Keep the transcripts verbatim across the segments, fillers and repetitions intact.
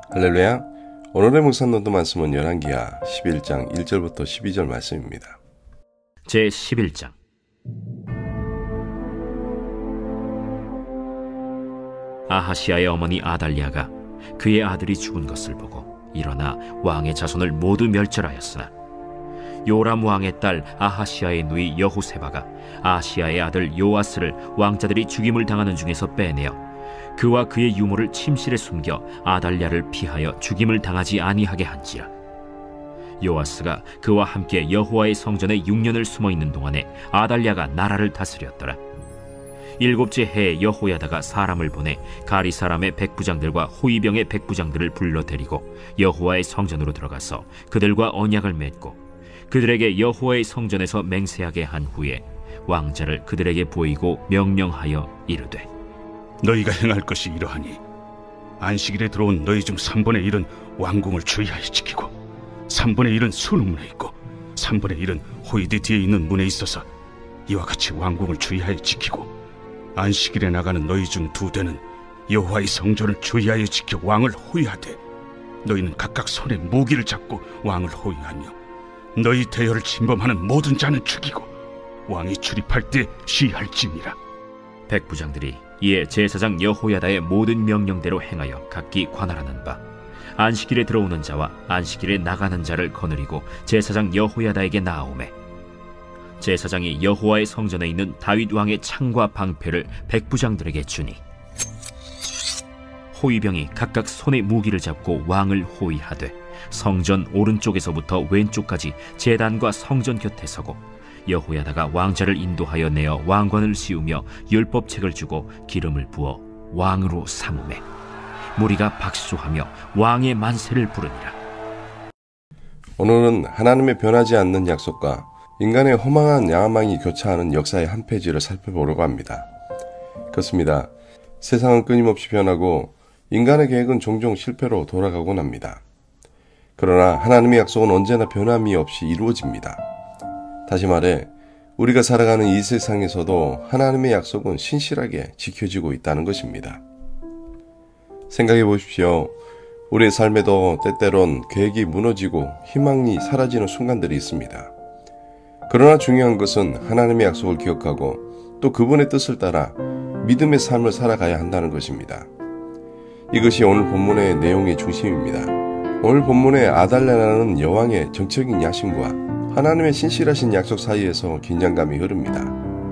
할렐루야. 오늘의 묵상노트 말씀은 열왕기하 십일 장 일 절부터 십이 절 말씀입니다. 제십일 장. 아하시아의 어머니 아달랴가 그의 아들이 죽은 것을 보고 일어나 왕의 자손을 모두 멸절하였으나 요람 왕의 딸 아하시아의 누이 여호세바가 아하시아의 아들 요아스를 왕자들이 죽임을 당하는 중에서 빼내어 그와 그의 유모를 침실에 숨겨 아달랴를 피하여 죽임을 당하지 아니하게 한지라. 요아스가 그와 함께 여호와의 성전에 육 년을 숨어있는 동안에 아달랴가 나라를 다스렸더라. 일곱째 해에 여호야다가 사람을 보내 가리 사람의 백부장들과 호위병의 백부장들을 불러 데리고 여호와의 성전으로 들어가서 그들과 언약을 맺고 그들에게 여호와의 성전에서 맹세하게 한 후에 왕자를 그들에게 보이고 명령하여 이르되, 너희가 행할 것이 이러하니 안식일에 들어온 너희 중 삼분의 일은 왕궁을 주의하여 지키고 삼분의 일은 수능문에 있고 삼분의 일은 호위대 뒤에 있는 문에 있어서 이와 같이 왕궁을 주의하여 지키고 안식일에 나가는 너희 중 두 대는 여호와의 성전을 주의하여 지켜 왕을 호위하되 너희는 각각 손에 무기를 잡고 왕을 호위하며 너희 대열을 침범하는 모든 자는 죽이고 왕이 출입할 때 시할지니라. 백부장들이 이에 제사장 여호야다의 모든 명령대로 행하여 각기 관할하는 바 안식일에 들어오는 자와 안식일에 나가는 자를 거느리고 제사장 여호야다에게 나아오매 제사장이 여호와의 성전에 있는 다윗 왕의 창과 방패를 백부장들에게 주니 호위병이 각각 손에 무기를 잡고 왕을 호위하되 성전 오른쪽에서부터 왼쪽까지 제단과 성전 곁에 서고 여호야다가 왕자를 인도하여 내어 왕관을 씌우며 율법책을 주고 기름을 부어 왕으로 삼으매 무리가 박수하며 왕의 만세를 부르니라. 오늘은 하나님의 변하지 않는 약속과 인간의 허망한 야망이 교차하는 역사의 한 페이지를 살펴보려고 합니다. 그렇습니다. 세상은 끊임없이 변하고 인간의 계획은 종종 실패로 돌아가곤 합니다. 그러나 하나님의 약속은 언제나 변함이 없이 이루어집니다. 다시 말해 우리가 살아가는 이 세상에서도 하나님의 약속은 신실하게 지켜지고 있다는 것입니다. 생각해 보십시오. 우리의 삶에도 때때론 계획이 무너지고 희망이 사라지는 순간들이 있습니다. 그러나 중요한 것은 하나님의 약속을 기억하고 또 그분의 뜻을 따라 믿음의 삶을 살아가야 한다는 것입니다. 이것이 오늘 본문의 내용의 중심입니다. 오늘 본문의 아달랴라는 여왕의 정적인 야심과 하나님의 신실하신 약속 사이에서 긴장감이 흐릅니다.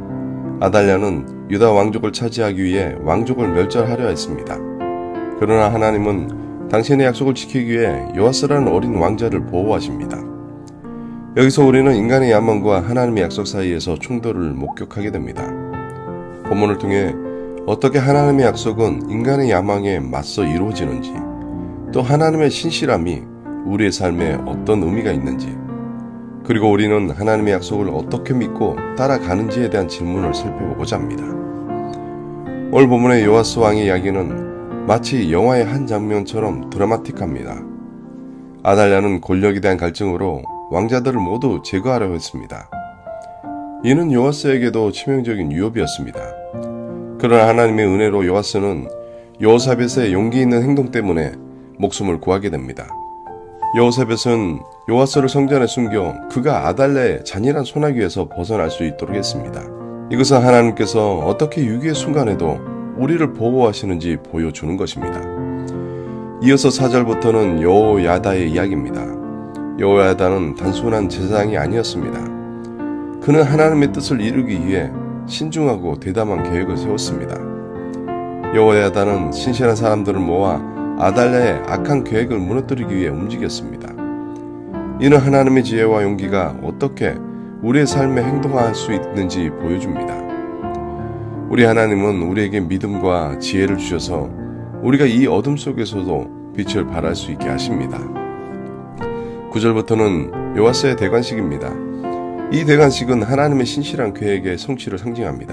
아달랴는 유다 왕족을 차지하기 위해 왕족을 멸절하려 했습니다. 그러나 하나님은 당신의 약속을 지키기 위해 요아스라는 어린 왕자를 보호하십니다. 여기서 우리는 인간의 야망과 하나님의 약속 사이에서 충돌을 목격하게 됩니다. 본문을 통해 어떻게 하나님의 약속은 인간의 야망에 맞서 이루어지는지, 또 하나님의 신실함이 우리의 삶에 어떤 의미가 있는지, 그리고 우리는 하나님의 약속을 어떻게 믿고 따라가는지에 대한 질문을 살펴보고자 합니다. 오늘 본문의 요아스 왕의 이야기는 마치 영화의 한 장면처럼 드라마틱합니다. 아달랴는 권력에 대한 갈증으로 왕자들을 모두 제거하려고 했습니다. 이는 요아스에게도 치명적인 위협이었습니다. 그러나 하나님의 은혜로 요아스는 여호사벳의 용기 있는 행동 때문에 목숨을 구하게 됩니다. 여호사벳은 요아스를 성전에 숨겨 그가 아달랴의 잔인한 손아귀에서 벗어날 수 있도록 했습니다. 이것은 하나님께서 어떻게 위기의 순간에도 우리를 보호하시는지 보여주는 것입니다. 이어서 사 절부터는 여호야다의 이야기입니다. 여호야다는 단순한 제사장이 아니었습니다. 그는 하나님의 뜻을 이루기 위해 신중하고 대담한 계획을 세웠습니다. 여호야다는 신실한 사람들을 모아 아달랴의 악한 계획을 무너뜨리기 위해 움직였습니다. 이는 하나님의 지혜와 용기가 어떻게 우리의 삶에 행동할 수 있는지 보여줍니다. 우리 하나님은 우리에게 믿음과 지혜를 주셔서 우리가 이 어둠 속에서도 빛을 발할 수 있게 하십니다. 구 절부터는 요아스의 대관식입니다. 이 대관식은 하나님의 신실한 계획의 성취를 상징합니다.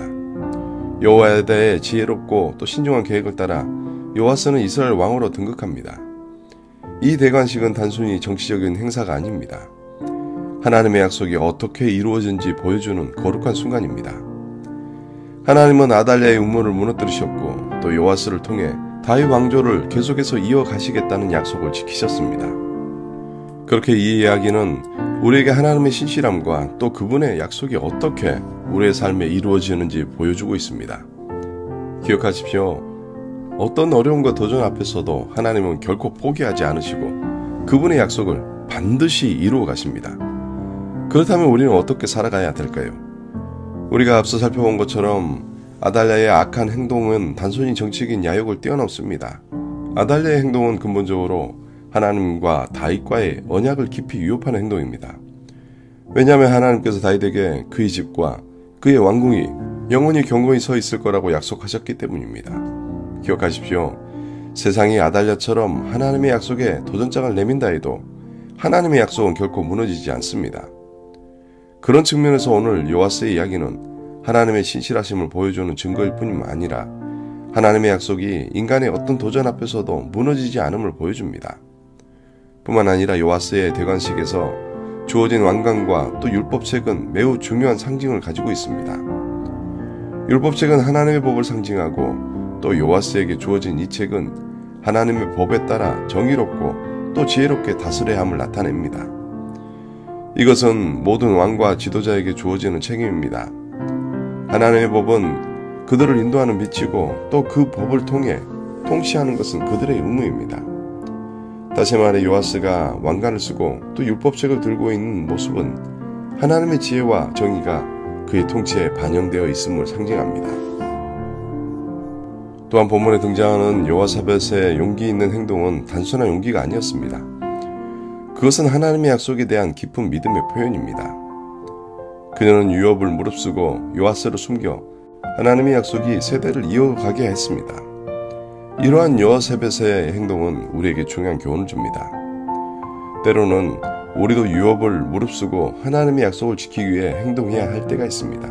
여호야다의 지혜롭고 또 신중한 계획을 따라 요아스는 이스라엘 왕으로 등극합니다. 이 대관식은 단순히 정치적인 행사가 아닙니다. 하나님의 약속이 어떻게 이루어진지 보여주는 거룩한 순간입니다. 하나님은 아달랴의 음모를 무너뜨리셨고 또 요아스를 통해 다윗 왕조를 계속해서 이어가시겠다는 약속을 지키셨습니다. 그렇게 이 이야기는 우리에게 하나님의 신실함과 또 그분의 약속이 어떻게 우리의 삶에 이루어지는지 보여주고 있습니다. 기억하십시오. 어떤 어려움과 도전 앞에서도 하나님은 결코 포기하지 않으시고 그분의 약속을 반드시 이루어 가십니다. 그렇다면 우리는 어떻게 살아가야 될까요? 우리가 앞서 살펴본 것처럼 아달랴의 악한 행동은 단순히 정치적인 야욕을 뛰어넘습니다. 아달랴의 행동은 근본적으로 하나님과 다윗과의 언약을 깊이 위협하는 행동입니다. 왜냐하면 하나님께서 다윗에게 그의 집과 그의 왕궁이 영원히 견고히 서 있을 거라고 약속하셨기 때문입니다. 기억하십시오. 세상이 아달랴처럼 하나님의 약속에 도전장을 내민다 해도 하나님의 약속은 결코 무너지지 않습니다. 그런 측면에서 오늘 요아스의 이야기는 하나님의 신실하심을 보여주는 증거일 뿐만 아니라 하나님의 약속이 인간의 어떤 도전 앞에서도 무너지지 않음을 보여줍니다. 뿐만 아니라 요아스의 대관식에서 주어진 왕관과 또 율법책은 매우 중요한 상징을 가지고 있습니다. 율법책은 하나님의 법을 상징하고 또 요아스에게 주어진 이 책은 하나님의 법에 따라 정의롭고 또 지혜롭게 다스려야 함을 나타냅니다. 이것은 모든 왕과 지도자에게 주어지는 책임입니다. 하나님의 법은 그들을 인도하는 빛이고 또 그 법을 통해 통치하는 것은 그들의 의무입니다. 다시 말해 요아스가 왕관을 쓰고 또 율법책을 들고 있는 모습은 하나님의 지혜와 정의가 그의 통치에 반영되어 있음을 상징합니다. 또한 본문에 등장하는 여호사밧의 용기 있는 행동은 단순한 용기가 아니었습니다. 그것은 하나님의 약속에 대한 깊은 믿음의 표현입니다. 그녀는 유업을 무릅쓰고 요아스를 숨겨 하나님의 약속이 세대를 이어가게 했습니다. 이러한 여호사밧의 행동은 우리에게 중요한 교훈을 줍니다. 때로는 우리도 유업을 무릅쓰고 하나님의 약속을 지키기 위해 행동해야 할 때가 있습니다.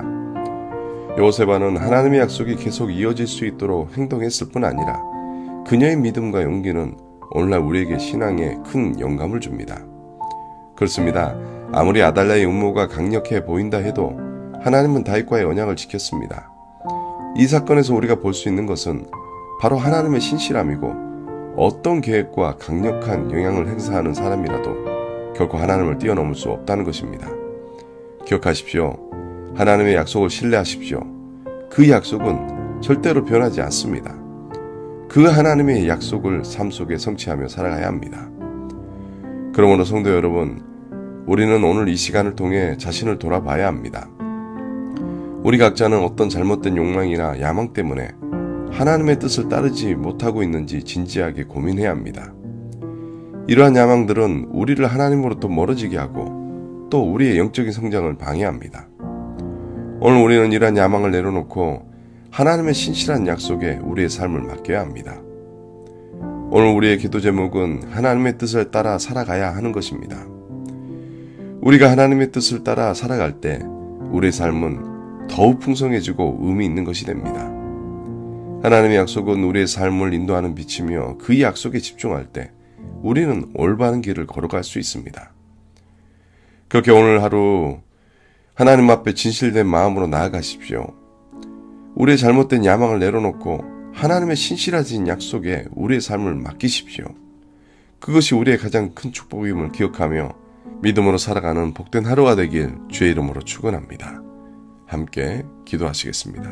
여호세바는 하나님의 약속이 계속 이어질 수 있도록 행동했을 뿐 아니라 그녀의 믿음과 용기는 오늘날 우리에게 신앙에 큰 영감을 줍니다. 그렇습니다. 아무리 아달랴의 음모가 강력해 보인다 해도 하나님은 다윗과의 언약을 지켰습니다. 이 사건에서 우리가 볼 수 있는 것은 바로 하나님의 신실함이고 어떤 계획과 강력한 영향을 행사하는 사람이라도 결코 하나님을 뛰어넘을 수 없다는 것입니다. 기억하십시오. 하나님의 약속을 신뢰하십시오. 그 약속은 절대로 변하지 않습니다. 그 하나님의 약속을 삶 속에 성취하며 살아가야 합니다. 그러므로 성도 여러분, 우리는 오늘 이 시간을 통해 자신을 돌아봐야 합니다. 우리 각자는 어떤 잘못된 욕망이나 야망 때문에 하나님의 뜻을 따르지 못하고 있는지 진지하게 고민해야 합니다. 이러한 야망들은 우리를 하나님으로부터 멀어지게 하고 또 우리의 영적인 성장을 방해합니다. 오늘 우리는 이러한 야망을 내려놓고 하나님의 신실한 약속에 우리의 삶을 맡겨야 합니다. 오늘 우리의 기도 제목은 하나님의 뜻을 따라 살아가야 하는 것입니다. 우리가 하나님의 뜻을 따라 살아갈 때 우리의 삶은 더욱 풍성해지고 의미 있는 것이 됩니다. 하나님의 약속은 우리의 삶을 인도하는 빛이며 그 약속에 집중할 때 우리는 올바른 길을 걸어갈 수 있습니다. 그렇게 오늘 하루 하나님 앞에 진실된 마음으로 나아가십시오. 우리의 잘못된 야망을 내려놓고 하나님의 신실하신 약속에 우리의 삶을 맡기십시오. 그것이 우리의 가장 큰 축복임을 기억하며 믿음으로 살아가는 복된 하루가 되길 주의 이름으로 축원합니다. 함께 기도하시겠습니다.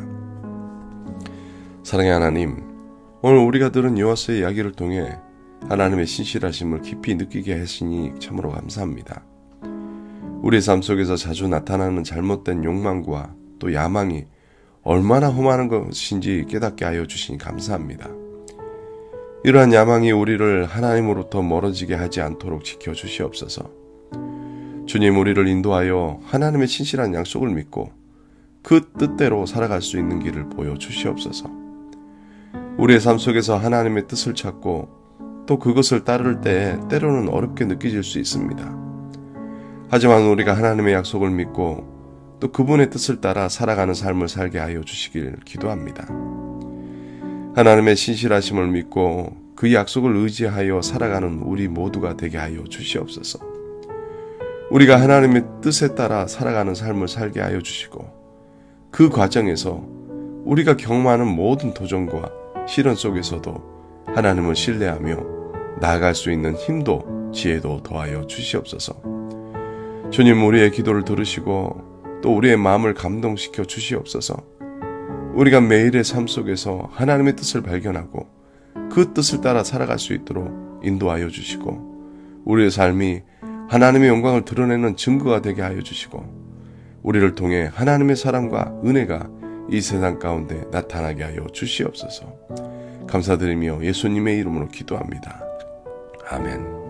사랑의 하나님, 오늘 우리가 들은 요아스의 이야기를 통해 하나님의 신실하심을 깊이 느끼게 하시니 참으로 감사합니다. 우리의 삶 속에서 자주 나타나는 잘못된 욕망과 또 야망이 얼마나 험한 것인지 깨닫게 하여 주시니 감사합니다. 이러한 야망이 우리를 하나님으로부터 멀어지게 하지 않도록 지켜주시옵소서. 주님, 우리를 인도하여 하나님의 신실한 약속을 믿고 그 뜻대로 살아갈 수 있는 길을 보여주시옵소서. 우리의 삶 속에서 하나님의 뜻을 찾고 또 그것을 따를 때 때로는 어렵게 느껴질 수 있습니다. 하지만 우리가 하나님의 약속을 믿고 또 그분의 뜻을 따라 살아가는 삶을 살게 하여 주시길 기도합니다. 하나님의 신실하심을 믿고 그 약속을 의지하여 살아가는 우리 모두가 되게 하여 주시옵소서. 우리가 하나님의 뜻에 따라 살아가는 삶을 살게 하여 주시고 그 과정에서 우리가 경험하는 모든 도전과 시련 속에서도 하나님을 신뢰하며 나아갈 수 있는 힘도 지혜도 더하여 주시옵소서. 주님, 우리의 기도를 들으시고 또 우리의 마음을 감동시켜 주시옵소서. 우리가 매일의 삶 속에서 하나님의 뜻을 발견하고 그 뜻을 따라 살아갈 수 있도록 인도하여 주시고 우리의 삶이 하나님의 영광을 드러내는 증거가 되게 하여 주시고 우리를 통해 하나님의 사랑과 은혜가 이 세상 가운데 나타나게 하여 주시옵소서. 감사드리며 예수님의 이름으로 기도합니다. 아멘.